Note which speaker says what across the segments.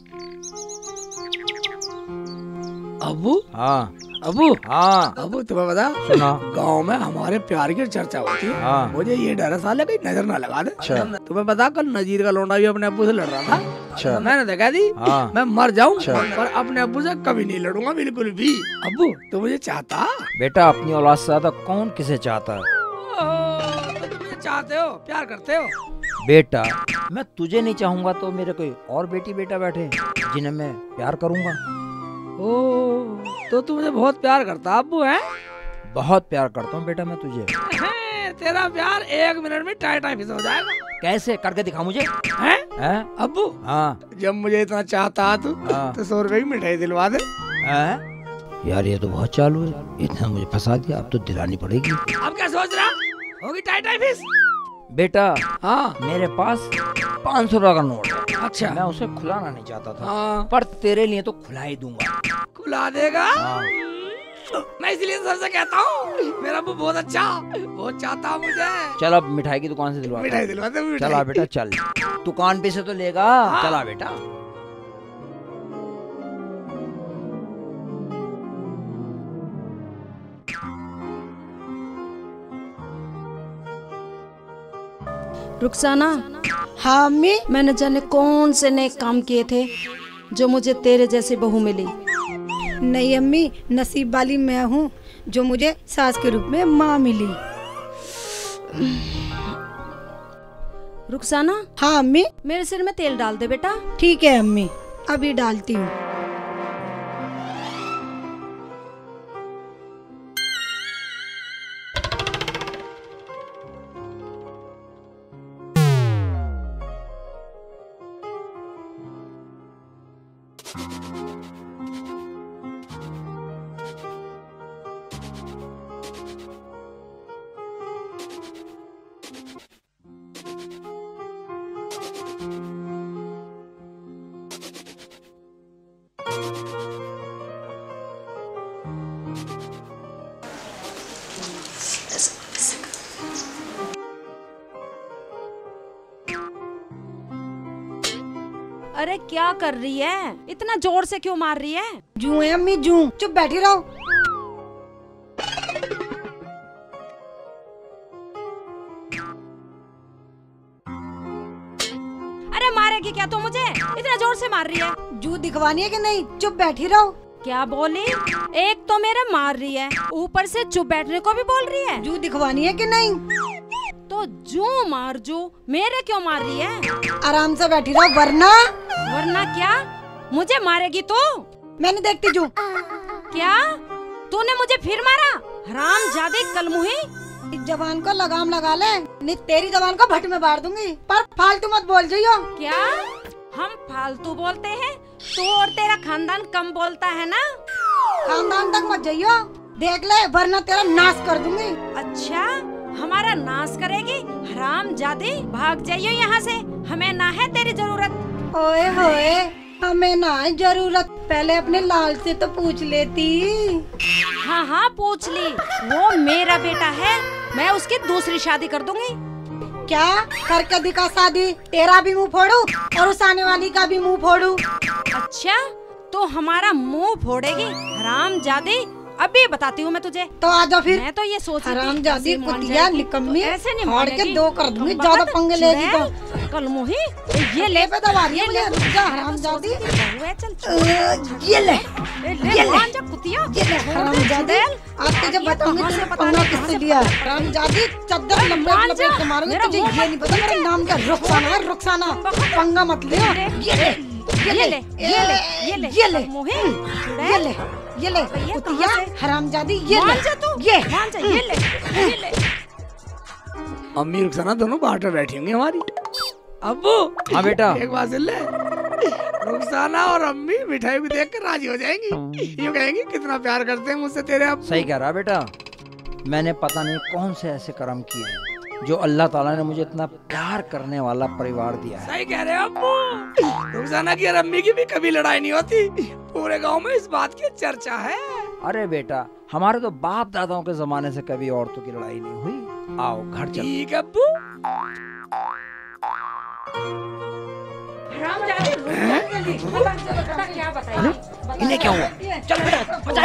Speaker 1: अबू
Speaker 2: हाँ
Speaker 1: अबू
Speaker 2: हाँ
Speaker 1: अबू तुम्हें पता
Speaker 2: सुना।
Speaker 1: गांव में हमारे प्यार की चर्चा होती है।
Speaker 2: हाँ
Speaker 1: मुझे ये डर है साले कहीं नजर ना लगा दे।
Speaker 2: अच्छा।
Speaker 1: तुम्हें पता कल नजीर का लौंडा भी अपने अब्बू से लड़ रहा था।
Speaker 2: अच्छा।
Speaker 1: मैंने तो कह दी
Speaker 2: हाँ
Speaker 1: मैं मर जाऊं
Speaker 2: अच्छा।
Speaker 1: पर अपने अब्बू से कभी नहीं लड़ूंगा बिल्कुल भी। अब्बू तो मुझे चाहता
Speaker 2: बेटा, अपनी औलाद से ज्यादा कौन किसे चाहता है?
Speaker 1: तो तुम मुझे चाहते हो, प्यार करते हो।
Speaker 2: बेटा, मैं तुझे नहीं चाहूंगा तो मेरे कोई और बेटी बेटा बैठे जिन्हें मैं प्यार करूंगा।
Speaker 1: ओ तो तू मुझे बहुत प्यार करता अब्बू है।
Speaker 2: बहुत प्यार करता हूँ बेटा मैं तुझे।
Speaker 1: तेरा प्यार 1 मिनट में टाइट फिस हो जाएगा।
Speaker 2: कैसे करके दिखा मुझे?
Speaker 1: हैं अब्बू?
Speaker 2: हाँ
Speaker 1: जब मुझे इतना चाहता तू
Speaker 2: हाँ।
Speaker 1: तो 100 रुपए की मिठाई दिलवा दे।
Speaker 2: यार ये तो बहुत चालू है, इतना मुझे फंसा दिया, अब तो दिलानी पड़ेगी।
Speaker 1: अब क्या सोच रहा होगी टाइट फिस?
Speaker 2: बेटा
Speaker 1: हाँ
Speaker 2: मेरे पास 500 रुपए का नोट है।
Speaker 1: अच्छा।
Speaker 2: मैं उसे खुलाना नहीं चाहता था।
Speaker 1: हाँ।
Speaker 2: पर तेरे लिए तो खुला ही दूंगा।
Speaker 1: खुला देगा?
Speaker 2: हाँ।
Speaker 1: मैं इसलिए सबसे कहता हूँ मेरा अब्बू बहुत अच्छा, बहुत चाहता मुझे।
Speaker 2: चल अब मिठाई की दुकान से दिलवा।
Speaker 1: मिठाई दिलवा दे।
Speaker 2: चला बेटा चल, दुकान पे से तो लेगा।
Speaker 1: हाँ।
Speaker 2: चला बेटा।
Speaker 3: रुखसाना,
Speaker 4: हाँ अम्मी।
Speaker 3: मैंने जाने कौन से नेक काम किए थे जो मुझे तेरे जैसी बहू मिली।
Speaker 4: नहीं अम्मी, नसीब वाली मैं हूँ जो मुझे सास के रूप में माँ मिली।
Speaker 3: रुखसाना,
Speaker 4: हाँ अम्मी।
Speaker 3: मेरे सिर में तेल डाल दे बेटा।
Speaker 4: ठीक है अम्मी, अभी डालती हूँ।
Speaker 3: अरे क्या कर रही है? इतना जोर से क्यों मार रही है?
Speaker 4: जू है अम्मी जू, चुप बैठी रहो।
Speaker 3: अरे मारेगी क्या तू मुझे? इतना जोर से मार रही है।
Speaker 4: जू दिखवानी है कि नहीं? चुप बैठी रहो।
Speaker 3: क्या बोली? एक तो मेरे मार रही है, ऊपर से चुप बैठने को भी बोल रही है।
Speaker 4: जू दिखवानी है कि नहीं?
Speaker 3: तो जू मार जू, मेरे क्यों मार रही है?
Speaker 4: आराम से बैठी रहो वरना।
Speaker 3: वरना क्या? मुझे मारेगी तू?
Speaker 4: मैंने देखती जू।
Speaker 3: क्या तूने मुझे फिर मारा? हरामजादी कलमुही।
Speaker 4: इस जबान को लगाम लगा ले, नहीं तेरी जबान को भट में बांध दूंगी। पर फालतू मत बोल जाइयो।
Speaker 3: क्या हम फालतू बोलते हैं? तू और तेरा खानदान कम बोलता है ना?
Speaker 4: खानदान तक मत जाइयो, देख ले वरना तेरा नाश कर दूंगी।
Speaker 3: अच्छा, हमारा नाश करेगी? हरामजादी, भाग जाइयो यहाँ से, हमें ना है तेरी जरूरत।
Speaker 4: ओए होए, हमें ना है जरूरत, पहले अपने लाल से तो पूछ लेती।
Speaker 3: हाँ हाँ पूछ ली, वो मेरा बेटा है, मैं उसकी दूसरी शादी कर दूंगी।
Speaker 4: क्या करके दिखा शादी? तेरा भी मुंह फोड़ू और उस आने वाली का भी मुंह फोड़ू।
Speaker 3: अच्छा, तो हमारा मुंह फोड़ेगी? हरामजादी, अभी बताती हूँ मैं तुझे।
Speaker 4: तो आजा फिर।
Speaker 3: मैं तो ये सोच रही थी
Speaker 4: हरामजादी,
Speaker 3: ऐसे मान
Speaker 4: कुतिया,
Speaker 3: जाएगी,
Speaker 4: निकम्मी,
Speaker 3: तो ऐसे नहीं
Speaker 4: फाड़ के
Speaker 3: मानेगी।
Speaker 4: 2 कर दूंगी,
Speaker 3: तुम
Speaker 4: ज्यादा
Speaker 3: बता,
Speaker 4: पंगे लेगी तो।
Speaker 3: चुड़ैल, कलमुही, ये ले
Speaker 4: पे दबा रही है मुझे, रुक जा हरामजादी। ये ले, ये ले,
Speaker 3: मान जा कुतिया,
Speaker 4: ये ले हरामजादी। आज तुझे बताऊंगी
Speaker 3: कहाँ से
Speaker 4: तेरे
Speaker 3: पता
Speaker 4: पंगा
Speaker 3: नहीं कहाँ
Speaker 4: किससे
Speaker 3: से
Speaker 4: लिया। हरामजादी, चद्दर लंबे
Speaker 3: मान
Speaker 4: लपेट
Speaker 3: जा,
Speaker 4: के मारूंगी
Speaker 3: मेरा
Speaker 4: तुझे।
Speaker 3: मुंह
Speaker 4: ये नहीं पता मेरा नाम क्या? रुखसाना है, रुखसाना। पंगा मत लियो। ये ले,
Speaker 3: ये ले, ये ले, ये ले,
Speaker 4: ये ले,
Speaker 3: कलमुही,
Speaker 4: ये
Speaker 3: चुड़ैल,
Speaker 4: ले, ये ले,
Speaker 3: भैया,
Speaker 4: कुतिया,
Speaker 3: कहाँ से?
Speaker 4: हरामजादी। ये ले,
Speaker 3: मान जा तू,
Speaker 4: ये
Speaker 3: मान जा, ये ले, ये ले।
Speaker 1: अम्मी रुखसाना दोनों बाहर पे बैठी होंगी हमारी। अब्बू
Speaker 2: हाँ बेटा।
Speaker 1: एक बात सुन ले, रुखसाना और अम्मी मिठाई को देख कर राजी हो जाएंगी। यूँ कहेंगी कितना प्यार करते हैं मुझसे तेरे अब्बू।
Speaker 2: सही कह रहा बेटा, मैंने पता नहीं कौन से ऐसे कर्म किए हैं जो अल्लाह ताला ने मुझे इतना प्यार करने वाला परिवार दिया है।
Speaker 1: सही कह रहे हो अब्बू, रुखसाना की और अम्मी की भी कभी लड़ाई नहीं होती, पूरे गांव में इस बात की चर्चा है।
Speaker 2: अरे बेटा, हमारे तो बाप दादाओं के जमाने से कभी औरतों की लड़ाई नहीं हुई। आओ घर चल।
Speaker 1: ठीक है अब्बू।
Speaker 3: बताएगी। क्या बताएगी?
Speaker 2: इन्हें क्या हुआ? चल बेटा बचा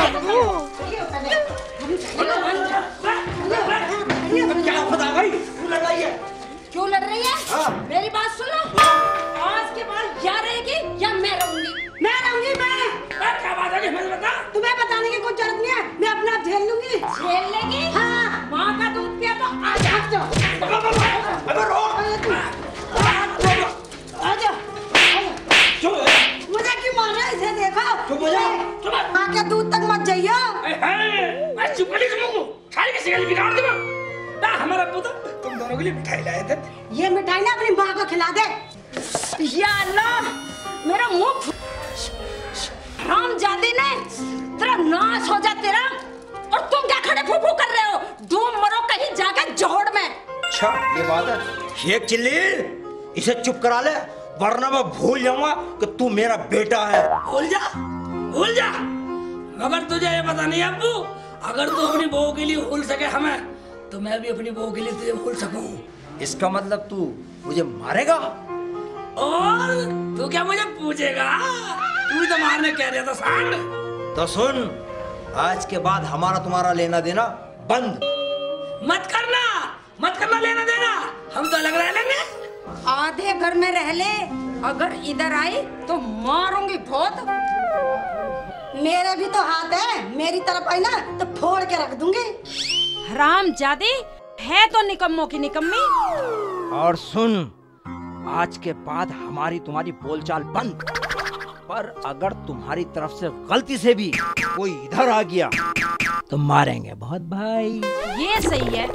Speaker 4: क्यों लड़ रही है? मेरी बात सुन लो, आज के बाद या रहेगी या मैं रहूंगी।
Speaker 1: क्या बात है मुझे बता।
Speaker 4: तुम्हें बताने की कोई जरूरत नहीं है, मैं अपने आप झेल लूंगी।
Speaker 3: झेल लेगी?
Speaker 4: हाँ,
Speaker 3: माँ का दूध पिया तो आज
Speaker 4: हट जाओ। आजा, मुझे क्यों मारा? इसे देखो, माँ के दूध तक मत जाइयो।
Speaker 1: मैं चुप कर सारी की सिगरेट बिगाड़ दूंगा। ना हमारा पुत्र तुम दोनों के लिए मिठाई लाए थे।
Speaker 4: ये मिठाई ना अपनी माँ को खिला दे।
Speaker 3: या अल्लाह, मेरा मुंह हरामजादी ने तेरा नाश हो जा तेरा। और तुम क्या खड़े फू-फू कर रहे हो? डूब मरो कहीं जाके जोड़ में।
Speaker 2: अच्छा ये बात है। शेख चिल्ली, इसे चुप करा ले वरना मैं भूल जाऊंगा कि तू मेरा बेटा है।
Speaker 1: भूल जा। मगर तुझे ये पता नहीं अब्बू, अगर तू अपनी बहू के लिए भूल सके हमें, तो मैं भी अपनी बहू के लिए तुझे भूल सकूं।
Speaker 2: इसका मतलब तू मुझे मारेगा?
Speaker 1: और तू क्या मुझे पूछेगा? तू ही तो मारने कह रहा था सांड।
Speaker 2: तो सुन, आज के बाद हमारा तुम्हारा लेना देना बंद।
Speaker 1: मत करना लेना देना, हम तो अलग रह लेंगे।
Speaker 3: आधे घर में रह ले, अगर इधर आई तो मारूंगी बहुत।
Speaker 4: मेरे भी तो हाथ है, मेरी तरफ आई ना तो फोड़ के रख दूंगी।
Speaker 3: हरामजादी है तो निकम्मों की निकम्मी।
Speaker 2: और सुन, आज के बाद हमारी तुम्हारी बोलचाल बंद। पर अगर तुम्हारी तरफ से गलती से भी कोई इधर आ गया तो मारेंगे बहुत भाई।
Speaker 3: ये सही है।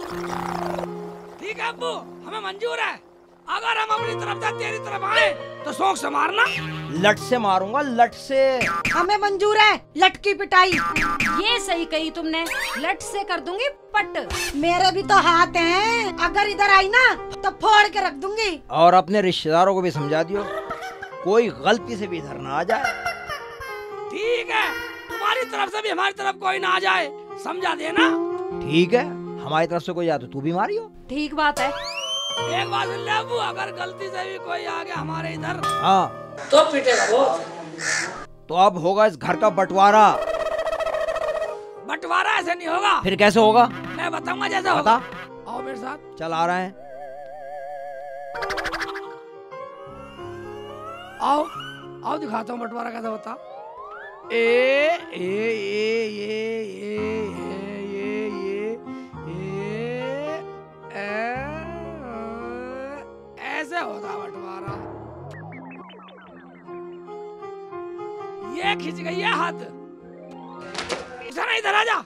Speaker 1: ठीक है अब्बू, हमें मंजूर है। अगर हम अपनी तरफ से तेरी तरफ आए तो शौक से मारना।
Speaker 2: लट से मारूंगा, लट से।
Speaker 4: हमें मंजूर है लटकी पिटाई।
Speaker 3: ये सही कही तुमने, लट से कर दूंगी पट।
Speaker 4: मेरे भी तो हाथ हैं, अगर इधर आई ना तो फोड़ के रख दूंगी।
Speaker 2: और अपने रिश्तेदारों को भी समझा दियो, कोई गलती से भी इधर ना आ जाए।
Speaker 1: ठीक है, तुम्हारी तरफ से भी हमारी तरफ कोई ना आ जाए, समझा देना।
Speaker 2: ठीक है, हमारी तरफ से कोई आए तो तू भी मारियो।
Speaker 3: ठीक बात है।
Speaker 1: एक बात सुन ले अब्बू, अगर गलती से भी कोई आ गया हमारे इधर
Speaker 2: हाँ
Speaker 1: तो पीटेगा वो।
Speaker 2: तो अब होगा इस घर का बंटवारा।
Speaker 1: बंटवारा ऐसे नहीं होगा।
Speaker 2: फिर कैसे होगा?
Speaker 1: मैं बताऊंगा जैसा
Speaker 2: बता।
Speaker 1: होगा। आओ मेरे साथ।
Speaker 2: चल आ रहे हैं।
Speaker 1: आओ दिखाता हूँ बंटवारा कैसे होता। ये ऐसे होता बंटवारा। ये खिंच गई है हाथ। इधर आ जा।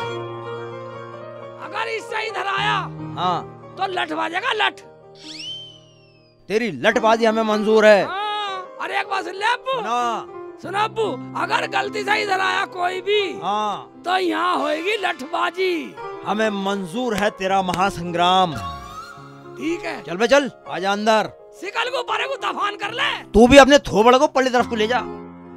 Speaker 1: अगर इससे इधर आया
Speaker 2: हाँ
Speaker 1: तो लठ बाजेगा, लठ।
Speaker 2: तेरी लटबाजी हमें मंजूर है।
Speaker 1: हाँ, अरे एक बात सुन ले अब्बू।
Speaker 2: ना
Speaker 1: सुनो अब्बू, अगर गलती से इधर आया कोई भी
Speaker 2: हाँ
Speaker 1: तो यहाँ होएगी लठबाजी।
Speaker 2: हमें मंजूर है तेरा महासंग्राम।
Speaker 1: ठीक है,
Speaker 2: चल बे चल, आजा अंदर।
Speaker 1: सिकल को बारे को दफान कर ले।
Speaker 2: तू भी अपने थोबड़ को पल्ली तरफ को ले जा।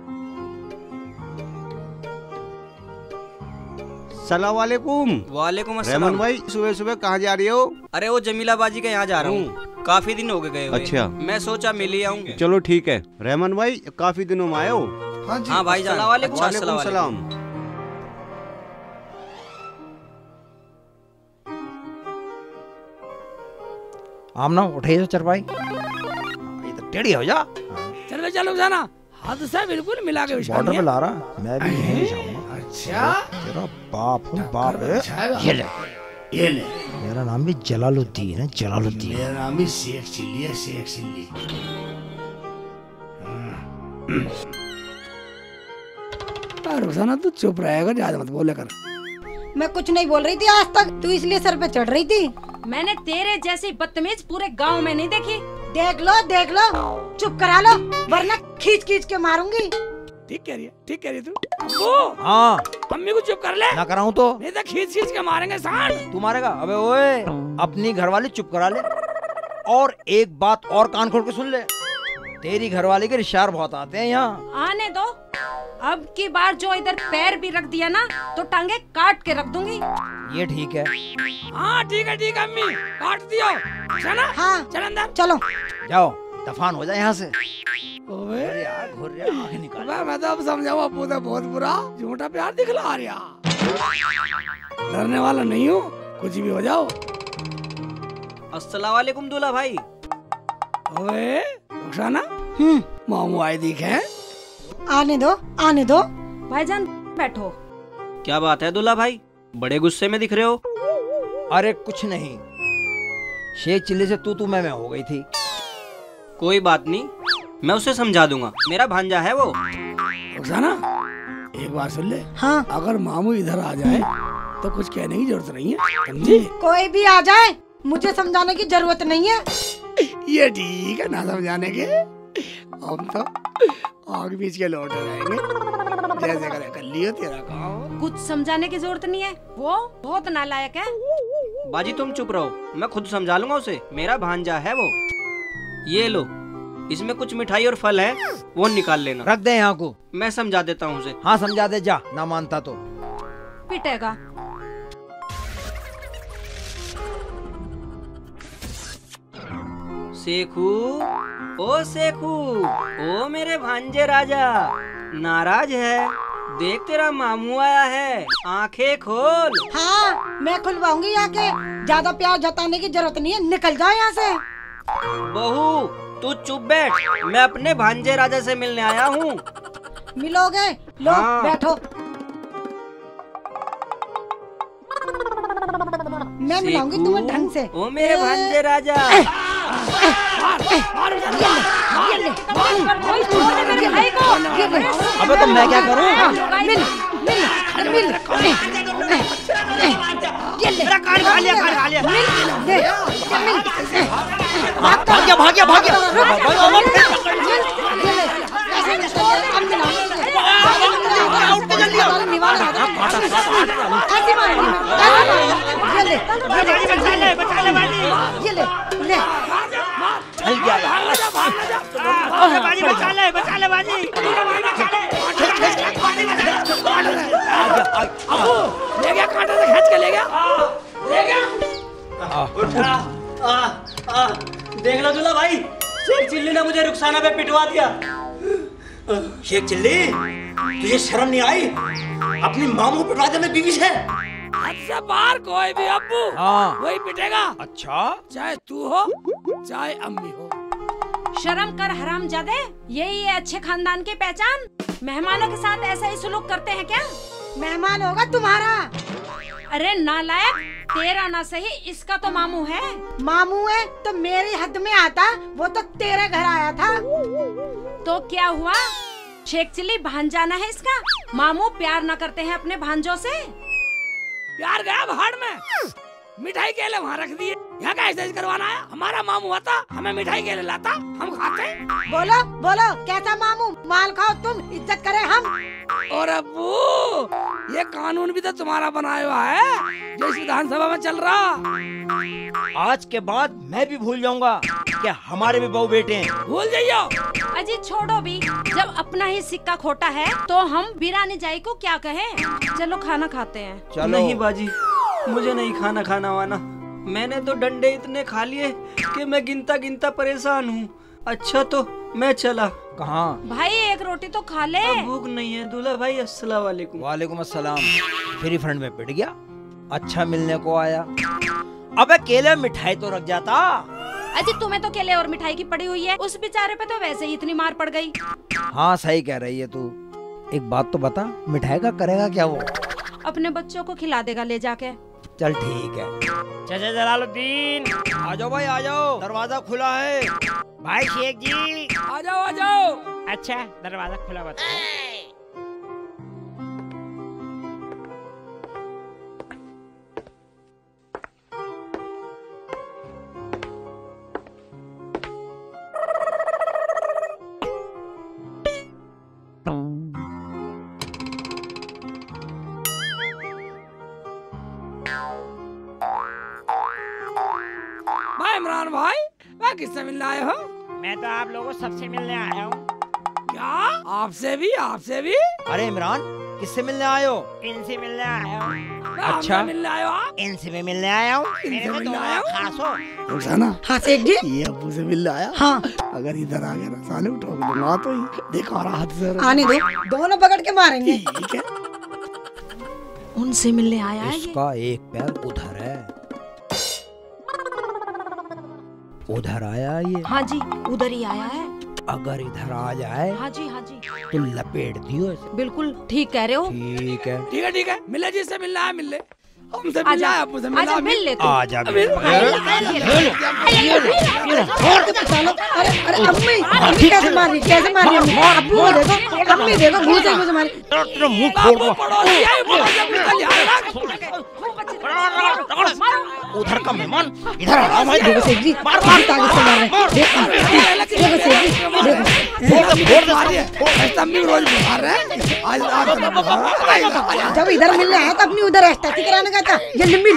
Speaker 5: सलाम वालेकुम।
Speaker 6: वालेकुम अस्सलाम।
Speaker 5: रहमान भाई, सुबह सुबह कहाँ जा रही हो?
Speaker 6: अरे वो जमीला बाजी के यहाँ जा रहा हूँ, काफी दिन हो गए हुए।
Speaker 5: अच्छा।
Speaker 6: मैं सोचा मिल ही आऊँ।
Speaker 5: चलो ठीक है। रहमान भाई, काफी दिनों में आए हो?
Speaker 6: हाँ भाई जान।
Speaker 5: वालेकुम सलाम।
Speaker 2: आमना उठे चरपाई, इधर टेढ़ी हो जा।
Speaker 1: चलो चलो जाना, हाथ से बिल्कुल मिला के बिछा
Speaker 2: बॉर्डर पे
Speaker 1: दिया।
Speaker 2: ला रहा, मैं भी यहीं जाऊंगा।
Speaker 1: अच्छा,
Speaker 2: तेरा बाप हूँ, बाप है। ये ले,
Speaker 1: ये ले।
Speaker 2: मेरा नाम भी जलालुद्दीन है, जलालुद्दीन।
Speaker 1: मेरा नाम भी शेख चिल्ली है, शेख चिल्ली। रोजाना तू चुप रहेगा, ज्यादा मत बोले कर।
Speaker 4: मैं कुछ नहीं बोल रही थी आज तक, तू इसलिए सर पे चढ़ रही थी।
Speaker 3: मैंने तेरे जैसी बदतमीज पूरे गांव में नहीं देखी।
Speaker 4: देख लो, चुप करा लो वरना खींच खींच के मारूंगी।
Speaker 1: ठीक कह रही है तू। अब्बू,
Speaker 2: हाँ
Speaker 1: मम्मी को चुप कर ले,
Speaker 2: ना कराऊं तो
Speaker 1: नहीं तो खींच खींच के मारेंगे सांड।
Speaker 2: तू मारेगा? अबे ओए, अपनी घरवाली चुप करा ले। और एक बात और कान खोल के सुन ले, तेरी घरवाली के रिश्तेदार बहुत आते हैं यहाँ।
Speaker 3: आने दो, अब की बार जो इधर पैर भी रख दिया ना तो टांगे काट के रख दूंगी।
Speaker 2: ये ठीक है।
Speaker 1: हाँ ठीक है अम्मी, काट दियो। चला
Speaker 4: हाँ
Speaker 1: चल अंदर।
Speaker 4: चलो।
Speaker 2: जाओ, दफान हो जाए यहाँ से।
Speaker 1: ओए
Speaker 2: घुर यार घुर यार, आंखें निकाल।
Speaker 1: मैं तो अब समझाऊं, अब्बू तो बहुत बुरा झूठा प्यार दिखला रहा। डरने वाला नहीं हूँ, कुछ भी हो जाओ।
Speaker 6: अस्सलाम वालेकुम दूल्हा भाई।
Speaker 1: ओए रुखसाना, मामू आए दिखे।
Speaker 4: आने दो आने दो।
Speaker 3: भाईजान बैठो।
Speaker 6: क्या बात है दूल्हा भाई, बड़े गुस्से में दिख रहे हो।
Speaker 2: अरे कुछ नहीं, शेख चिल्ली से तू मैं हो गई थी।
Speaker 6: कोई बात नहीं, मैं उसे समझा दूंगा, मेरा भांजा है वो।
Speaker 1: रुखसाना एक बात सुन ले।
Speaker 4: हाँ
Speaker 1: अगर मामू इधर आ जाए तो कुछ कहने की जरूरत नहीं है, समझी?
Speaker 4: कोई भी आ जाए मुझे समझाने की जरूरत नहीं है।
Speaker 1: ये ठीक है ना समझाने के, हम तो आग बीच के लौट जाएंगे। जैसे करे कर लियो तेरा काम।
Speaker 3: कुछ समझाने की जरूरत नहीं है, वो बहुत नालायक है।
Speaker 6: बाजी तुम चुप रहो, मैं खुद समझा लूंगा उसे, मेरा भांजा है वो। ये लो, इसमें कुछ मिठाई और फल है, वो निकाल लेना।
Speaker 2: रख दे यहाँ को।
Speaker 6: मैं समझा देता हूँ उसे।
Speaker 2: हाँ समझा दे, जा ना मानता तो।
Speaker 3: पिटेगा।
Speaker 6: सेखू, ओ सेखू, ओ मेरे भांजे राजा, नाराज है? देख तेरा मामू आया है, आंखें खोल।
Speaker 4: हाँ मैं खुलवाऊंगी आके, ज्यादा प्यार जताने की जरूरत नहीं है, निकल जाओ यहाँ से।
Speaker 6: बहू तू चुप बैठ, मैं अपने भांजे राजा से मिलने आया हूँ।
Speaker 4: मिलोगे? लो
Speaker 6: हाँ।
Speaker 4: बैठो। मैं मिलाऊंगी
Speaker 6: सेखू,
Speaker 4: तुम्हें ढंग से।
Speaker 6: ओ मेरे भांजे राजा।
Speaker 4: ये ले।
Speaker 3: कोई छोड़े मेरे भाई को।
Speaker 2: अबे तो मैं क्या करूँ?
Speaker 4: मिल मिल मिल। ये ले।
Speaker 6: कान खा लिया, कान खा लिया।
Speaker 4: ले मिल।
Speaker 2: भाग गया भाग गया भाग गया।
Speaker 4: ये ले। ऐसे नहीं छोड़, अब मिलाऊंगी।
Speaker 2: उठ के जल्दी आओ।
Speaker 4: निवाला आ जाओ। ऐसे मारूंगी मैं। ये ले।
Speaker 6: बचा ले
Speaker 4: ये ले ले।
Speaker 2: चल गया
Speaker 6: बाजी, बचा ले बाजी।
Speaker 1: ले गया कांटे से खींच के ले गया।
Speaker 6: देख लो दूल्हा भाई, शेख चिल्ली ने मुझे रुखसाना पे पिटवा दिया।
Speaker 7: शेख चिल्ली, तुझे शर्म नहीं आई? अपनी मामू पिटवा दे में बीवी से।
Speaker 1: हद से बाहर कोई भी अब्बू
Speaker 2: हाँ।
Speaker 1: वही पिटेगा,
Speaker 2: अच्छा
Speaker 1: चाहे तू हो चाहे अम्मी हो।
Speaker 3: शर्म कर हरामजादे, यही है अच्छे खानदान की पहचान। मेहमानों के साथ ऐसा ही सुलूक करते हैं क्या?
Speaker 4: मेहमान होगा तुम्हारा।
Speaker 3: अरे नालायक, तेरा ना सही इसका तो मामू है।
Speaker 4: मामू है तो मेरी हद में आता, वो तो तेरे घर आया था।
Speaker 3: तो क्या हुआ? शेख चिल्ली भांजाना है इसका। मामू प्यार ना करते हैं अपने भांजों से।
Speaker 1: प्यार गया भाड़ में, मिठाई केले वहाँ रख दिए। यहाँ का एक्सरसाइज करवाना है? हमारा मामू आता, हमें मिठाई केले लाता, हम खाते।
Speaker 4: बोलो बोलो कैसा मामू? माल खाओ तुम, इज्जत करे हम।
Speaker 1: और अब्बू ये कानून भी तो तुम्हारा बनाया हुआ है जो इस विधानसभा में चल रहा।
Speaker 2: आज के बाद मैं भी भूल जाऊंगा कि हमारे भी बहू बेटे हैं।
Speaker 1: भूल जाइयो।
Speaker 3: अजी छोड़ो भी, जब अपना ही सिक्का खोटा है तो हम बिरानी जाई को क्या कहें। चलो खाना खाते हैं।
Speaker 2: चलो।
Speaker 6: नहीं बाजी, मुझे नहीं खाना खाना वाना। मैंने तो डंडे इतने खा लिए कि मैं गिनता गिनता परेशान हूँ। अच्छा तो मैं चला।
Speaker 2: कहाँ?
Speaker 3: भाई एक रोटी तो खा ले।
Speaker 6: अब भूख नहीं है दूल्हा भाई। अस्सलाम वालेकुम।
Speaker 2: वालेकुम अस्सलाम। फ्री फ्रेंड में पिट गया, अच्छा मिलने को आया। अबे केले मिठाई तो रख जाता।
Speaker 3: अजी तुम्हें तो केले और मिठाई की पड़ी हुई है, उस बेचारे पे तो वैसे ही इतनी मार पड़ गई।
Speaker 2: हाँ सही कह रही है तू। एक बात तो बता, मिठाई का करेगा क्या वो?
Speaker 3: अपने बच्चों को खिला देगा ले जाके।
Speaker 2: चल ठीक है। चाचा जलालुद्दीन, आ जाओ भाई आ जाओ, दरवाजा खुला है।
Speaker 8: भाई शेख जी।
Speaker 1: आ जाओ आ जाओ।
Speaker 8: अच्छा दरवाजा खुला बता।
Speaker 1: भाई इमरान भाई, मैं किससे मिलने आए हो?
Speaker 8: मैं तो आप लोगों सबसे मिलने आया हूँ।
Speaker 1: क्या आपसे भी? आपसे भी?
Speaker 2: अरे इमरान, किससे मिलने आए हो?
Speaker 8: इनसे मिलने आया हूँ।
Speaker 2: अच्छा।
Speaker 1: मिलने आयो आप?
Speaker 8: इनसे भी मिलने आया हूँ।
Speaker 1: इनसे
Speaker 8: मेरे को
Speaker 1: मिलने
Speaker 8: तो
Speaker 1: आया हूँ?
Speaker 8: खास हो।
Speaker 7: रुखसाना,
Speaker 4: हाँ सेठ जी।
Speaker 7: ये अब्बू से मिलने आया।
Speaker 4: हाँ
Speaker 7: अगर इधर आ गया ना साले ठोक दूंगा तो ही। देखो और हाथ से
Speaker 4: आने दो, दोनों पकड़ के मारेंगे।
Speaker 7: ठीक है।
Speaker 3: उनसे मिलने आया है ये।
Speaker 2: इसका एक पैर उधर है, उधर आया ये।
Speaker 3: हाँ जी, उधर ही आया है।
Speaker 2: अगर इधर आ जाए
Speaker 3: हाँ जी, हाँ जी,
Speaker 2: तो लपेट दियो इसे।
Speaker 3: बिल्कुल ठीक कह रहे हो।
Speaker 2: ठीक है।
Speaker 1: ठीक है ठीक है, मिले जिससे मिलना है मिल ले। हमसे मिलना
Speaker 3: आजा,
Speaker 1: है, अब्बू से मिलना
Speaker 3: आजा
Speaker 1: है,
Speaker 3: मिल ले तू।
Speaker 2: आजा
Speaker 1: मिल।
Speaker 4: चलो, अरे अम्मी कैसे मारी, कैसे मारी अम्मी? अब्बू को देखो, अम्मी देखो, घूस है घूस मारी।
Speaker 2: तेरा मुंह खोल दो।
Speaker 1: पड़ोसी है, पड़ोसी अपनी का ध्यान रख।
Speaker 2: उधर का मेहमान इधर आ भाई।
Speaker 4: देखो सेठ जी, कितनी ताकत से मार रहे हैं। देखो सेठ जी,
Speaker 1: रोज बुखार है। आज
Speaker 4: जब इधर मिलने आया तो अपनी उधर एस्टेटिक कराने का था। ये मिल,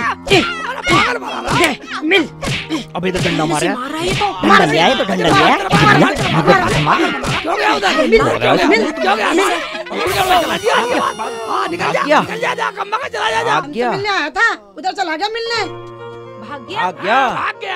Speaker 4: मिल।
Speaker 2: अबे तो डंडा मारे।
Speaker 3: मार रहा है ये तो।
Speaker 2: डंडा ले आए तो डंडा ले आए।
Speaker 1: क्यों गया उधर?
Speaker 4: मिल,
Speaker 1: क्यों गया? चला दिया। हाँ निकल जा, निकल जा, कम्मा का चला जा।
Speaker 2: आ गया,
Speaker 4: मिलने आया था, उधर चला गया मिलने।
Speaker 3: भाग गया।
Speaker 2: आ गया।
Speaker 1: भाग गया।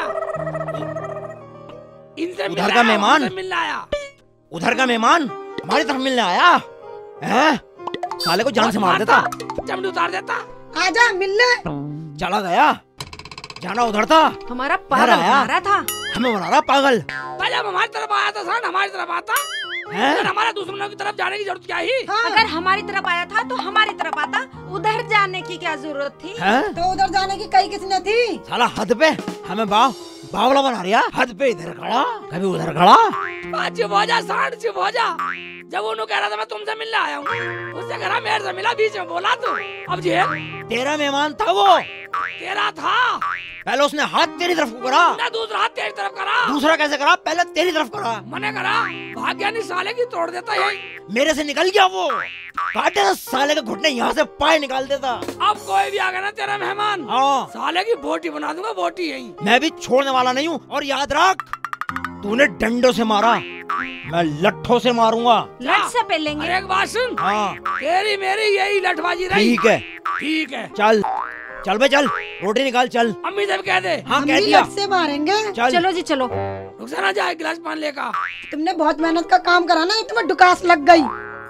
Speaker 1: इनसे
Speaker 2: उधर का मेहमान।
Speaker 1: मिलने आया।
Speaker 2: उधर का मेहमान हमारी तरफ मिलने आया है। साले को जान से मार देता,
Speaker 1: चमड़ी उतार देता।
Speaker 4: आजा मिलने।
Speaker 2: चला गया। जाना उधर था,
Speaker 3: हमारा पागल
Speaker 2: आया।
Speaker 3: बना रहा था।
Speaker 2: हमें बना रहा पागल
Speaker 1: जब हमारी तरफ आया था सान, हमारी तरफ आता
Speaker 2: है।
Speaker 1: फिर हमारा दुश्मनों की तरफ जाने की जरूरत क्या ही?
Speaker 3: अगर हमारी तरफ आया था तो हमारी तरफ आता, उधर जाने की क्या जरूरत थी?
Speaker 2: हैं?
Speaker 4: तो उधर जाने की कई किसने थी?
Speaker 2: साला हद पे हमें बावला बना रिया। हद पे इधर खड़ा, कभी उधर खड़ा।
Speaker 1: चुप हो जा सांड, चुप हो जा। जब उन्होंने कह रहा था मैं तुमसे मिलने आया हूँ, उससे कह रहा मेरे से मिला, बीच में बोला तू। अब जी
Speaker 2: तेरा मेहमान था वो,
Speaker 1: तेरा था।
Speaker 2: पहले उसने हाथ तेरी तरफ को करा,
Speaker 1: ना दूसरा हाथ तेरी तरफ करा।
Speaker 2: दूसरा कैसे करा? पहले तेरी तरफ करा।
Speaker 1: मने करा भाग्या नहीं साले की तोड़ देता है।
Speaker 2: मेरे से निकल गया वो, काटे ना साले के घुटने यहाँ से पाए निकाल देता।
Speaker 1: अब कोई भी आ गया ना तेरा मेहमान,
Speaker 2: हाँ,
Speaker 1: साले की बोटी बना दूंगा, बोटी यही।
Speaker 2: मैं भी छोड़ने वाला नहीं हूँ। और याद रख, तूने डंडों से मारा, मैं लट्ठों से मारूंगा।
Speaker 3: लट से पेलेंगे।
Speaker 1: अरे एक बात सुन,
Speaker 2: हाँ
Speaker 1: तेरी मेरी यही लठबाजी रही।
Speaker 2: ठीक है,
Speaker 1: ठीक है,
Speaker 2: चल चल बे, चल रोटी निकाल, चल।
Speaker 1: अम्मी से भी कह दे।
Speaker 2: हाँ कह
Speaker 4: अम्मी
Speaker 2: दिया।
Speaker 4: लट से मारेंगे।
Speaker 2: चल
Speaker 3: चलो जी चलो।
Speaker 1: रुखसाना जा एक गिलास पानी लेकर।
Speaker 4: तुमने बहुत मेहनत का काम करा ना, ये तुम्हें डुकास लग गई।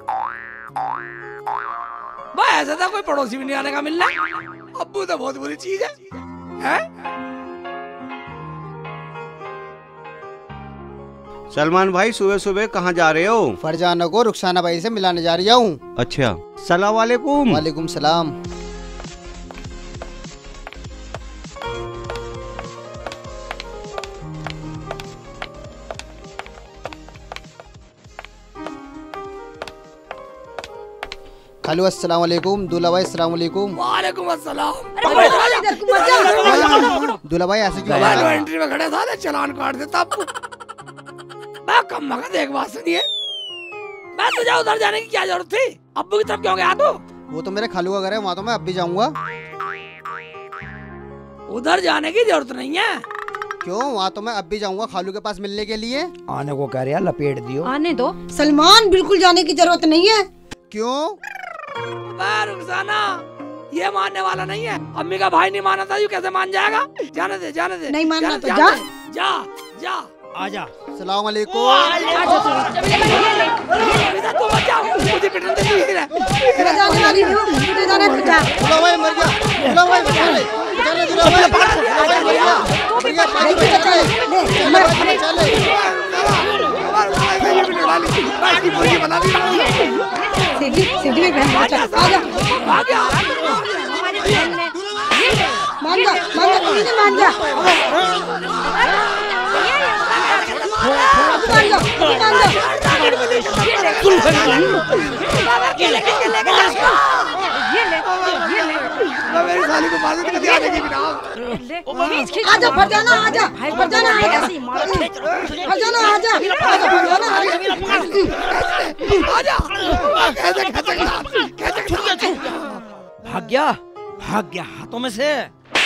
Speaker 1: भाई ऐसा था कोई पड़ोसी भी नहीं आने का मिलना। अब्बू तो बहुत बुरी चीज है?
Speaker 5: सलमान भाई सुबह सुबह कहाँ जा रहे हो?
Speaker 9: फरजाना को रुखसाना भाई से मिलाने जा रही हूँ।
Speaker 5: अच्छा, सलाम वालेकुम।
Speaker 9: वालेकुम सलाम। खालू अस्सलाम वालेकुम। दूल्हा भाई अस्सलाम वालेकुम।
Speaker 1: वालेकुम अस्सलाम।
Speaker 9: दूल्हा भाई ऐसे क्यों?
Speaker 1: मोबाइल एंट्री में खड़े था, चालान काट देता अब्बू। मैं कम मगा देख बात सुनिए, मैं तुझे उधर जाने की क्या जरूरत थी? अब्बू की तरफ क्यों गया तू?
Speaker 9: वो तो मेरे खालू का घर है, वहाँ तो मैं अब भी जाऊंगा।
Speaker 1: उधर जाने की जरूरत नहीं है।
Speaker 9: क्यों? वहाँ तो मैं अब भी जाऊंगा खालू के पास मिलने के लिए।
Speaker 2: आने को कह रहा, लपेट दियो।
Speaker 3: आने दो।
Speaker 4: सलमान बिल्कुल जाने की जरूरत नहीं है।
Speaker 9: क्यों?
Speaker 1: रुखसाना ये मानने वाला नहीं है। अम्मी का भाई नहीं माना था, यू कैसे मान जाएगा? जाने दे, जाने दे।
Speaker 4: नहीं मानना
Speaker 1: जाने
Speaker 4: तो
Speaker 1: दे,
Speaker 4: जा।
Speaker 1: जा जा।
Speaker 2: आजा।
Speaker 9: सलाम वालेकुम।
Speaker 1: तू मत जाओ, मुझे पिटने दे।
Speaker 4: मैं जाने वाली हूँ, मुझे जाने दो, जा।
Speaker 9: दूल्हा भाई मर गया। दूल्हा भाई मर गया। चले दूल्हा भाई। मर गया। मर गया।
Speaker 4: देखिए तो चले, ले, मर। सीढ़ी सीढ़ी में बहन आजा, आजा।
Speaker 3: हमारी बहन ने
Speaker 4: मान जा, कोई नहीं मान जा। मान जा, मान जा।
Speaker 1: मेरी साली को मार दे, आने की बिना।
Speaker 4: आजा फरजाना, आजा फरजाना, आजा फरजाना, आजा फरजाना,
Speaker 1: आजा। कैसे कैसे
Speaker 2: भाग गया, भाग गया हाथों में से।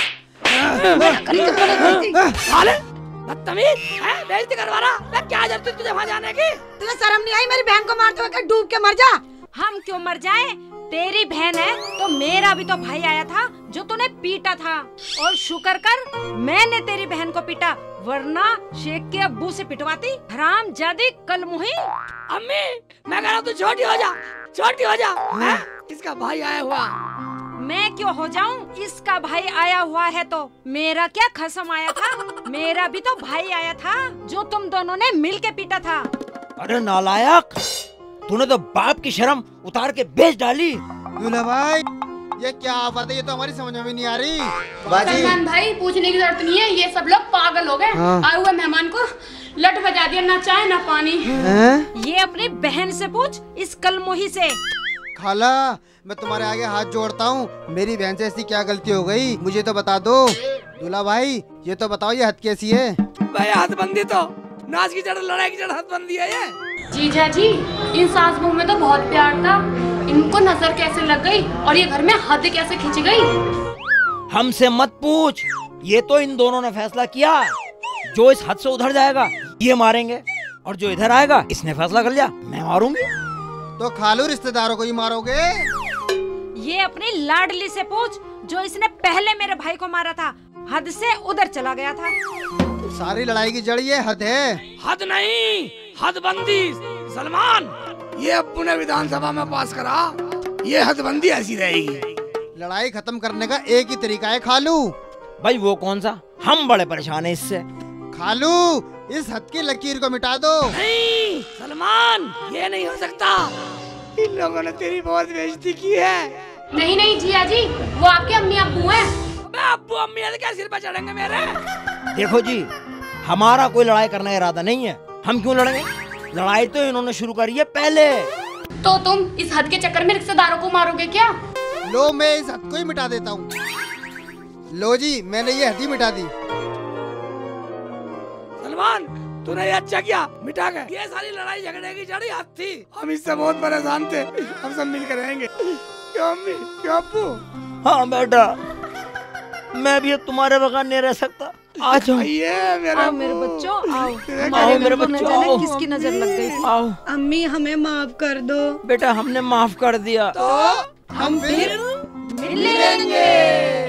Speaker 1: साले बदतमीज है, बेइज्जती करवा रहा। मैं क्या जरूरत है तुझे वहाँ जाने की?
Speaker 4: तुझे शर्म नहीं आई मेरी बहन को मारते हुए? डूब के मर जा।
Speaker 3: हम क्यों मर जाए? तेरी बहन है तो मेरा भी तो भाई आया था जो तूने पीटा था। और शुक्र कर मैंने तेरी बहन को पीटा, वरना शेख के अब्बू से पिटवाती। हरामजादी कल मुही।
Speaker 1: अम्मी मैं कह रहा हूँ तू छोटी हो जा, छोटी हो जा। हैं? इसका भाई आया हुआ।
Speaker 3: मैं क्यों हो जाऊं? इसका भाई आया हुआ है तो मेरा क्या खसम आया था? मेरा भी तो भाई आया था जो तुम दोनों ने मिल के पीटा था।
Speaker 2: अरे नालायक, तूने तो बाप की शर्म उतार के बेच डाली।
Speaker 9: दूल्हा भाई ये क्या आफत है, ये तो हमारी समझ में नहीं आ रही।
Speaker 4: सलमान भाई पूछने की जरूरत नहीं है, ये सब लोग पागल हो गए। आए हुए मेहमान को लट बजा दिया, ना चाय ना पानी।
Speaker 3: ये अपनी बहन से पूछ, इस कलमोही से।
Speaker 9: खाला मैं तुम्हारे आगे हाथ जोड़ता हूँ, मेरी बहन से ऐसी क्या गलती हो गई मुझे तो बता दो। दूल्हा भाई ये तो बताओ ये हद कैसी है?
Speaker 1: भाई हदबंदी तो नाच की जड़ लड़ाई की जड़ हदबंदी है ये।
Speaker 4: जीजा जी इन सास बहू में तो बहुत प्यार था, इनको नजर कैसे लग गई और ये घर में हद कैसे खिंच गई।
Speaker 2: हमसे मत पूछ, ये तो इन दोनों ने फैसला किया। जो इस हद से उधर जाएगा ये मारेंगे, और जो इधर आएगा इसने फैसला कर लिया मैं मारूंगी।
Speaker 9: तो खालू रिश्तेदारों को ही मारोगे?
Speaker 3: ये अपनी लाडली से पूछ, जो इसने पहले मेरे भाई को मारा था, हद से उधर चला गया था।
Speaker 9: सारी लड़ाई की जड़ ये हद है।
Speaker 1: हद नहीं, हदबंदी। सलमान, ये अब्बू ने विधानसभा में पास करा, ये हदबंदी ऐसी रहेगी।
Speaker 9: लड़ाई खत्म करने का एक ही तरीका है खालू।
Speaker 2: भाई वो कौन सा? हम बड़े परेशान हैं इससे।
Speaker 9: खालू इस हद की लकीर को मिटा दो।
Speaker 1: नहीं सलमान, ये नहीं हो सकता। इन लोगों ने तेरी बहुत बेइज्जती की है।
Speaker 4: नहीं नहीं जिया जी, वो आपके अम्मी अब्बू हैं।
Speaker 1: अब्बू अम्मी ऐसे क्या सिर पर चढ़ेंगे मेरे?
Speaker 2: देखो जी, हमारा कोई लड़ाई करने का इरादा नहीं है, हम क्यों लड़ेंगे? लड़ाई तो इन्होंने शुरू करी है पहले।
Speaker 4: तो तुम इस हद के चक्कर में रिश्तेदारों को मारोगे क्या?
Speaker 9: लो मैं इस हद को ही मिटा देता हूँ। लो जी मैंने ये हद ही मिटा दी।
Speaker 1: सलमान तूने ये अच्छा किया, मिटा गए। ये सारी लड़ाई झगड़े की जड़ी हद थी, हम इससे बहुत परेशान थे। हम सब मिलकर रहेंगे। क्यों अम्मी, क्यों अब्बू?
Speaker 2: हाँ बेटा, मैं भी तुम्हारे बगैर नहीं रह सकता। आ जाओ।
Speaker 3: आओ मेरे बच्चों, आओ।
Speaker 2: आओ मेरे बच्चों, आओ।
Speaker 3: किसकी नजर लग गई थी?
Speaker 2: आओ।
Speaker 3: अम्मी हमें माफ कर दो।
Speaker 2: बेटा हमने माफ कर दिया।
Speaker 9: तो हम फिर
Speaker 3: मिलेंगे।